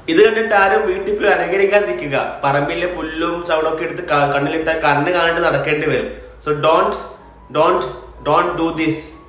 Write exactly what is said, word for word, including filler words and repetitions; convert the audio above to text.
ഇത് കണ്ടിട്ട് ആരും വീട്ടിൽ പോയി അനുകരിക്കാതിരിക്കുക. പറമ്പിലെ പുല്ലും ചവിടൊക്കെ എടുത്ത് കണ്ണിലിട്ടാൽ കണ്ണ് കാണാണ്ട് നടക്കേണ്ടി വരും. So don't don't don't do this.